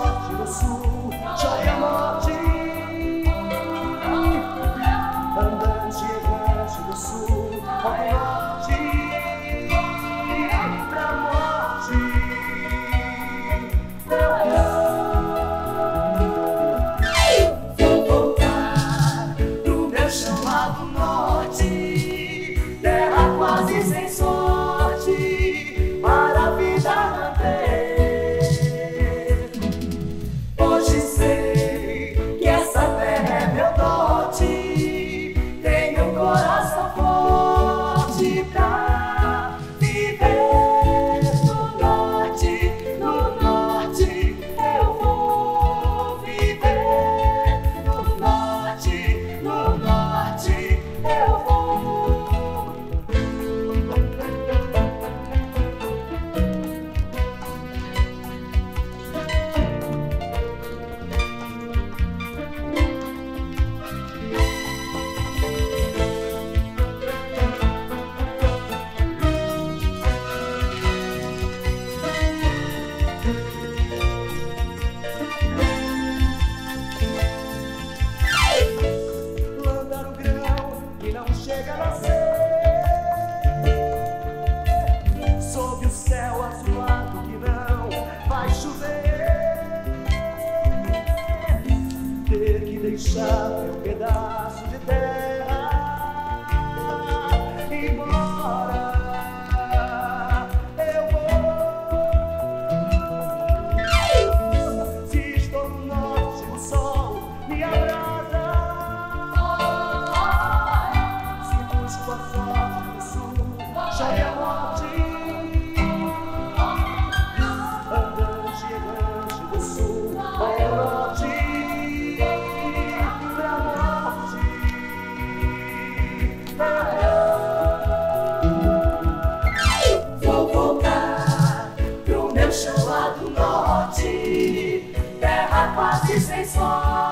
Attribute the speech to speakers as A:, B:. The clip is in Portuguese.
A: norte, no sul, chove a morte. Andante, errante do sul, ao norte, pra morte. Vou voltar pro meu chamado norte, terra quase sem sorte, para a vida manter. Hoje sei que essa terra é meu dote, tenho um coração forte pra viver no norte. No norte eu vou viver, no norte eu vou. Plantar o grão que não chega a nascer, sob o céu azulado que não vai chover, ter que deixar meu pedaço de terra embora. Eu vou, se estou no norte, o sol me abrasa. Se busco a sorte no sul, chove a morte. Andante, errante do sul, ao norte, pra morte. Vou voltar pro meu chamado norte, terra quase sem sorte.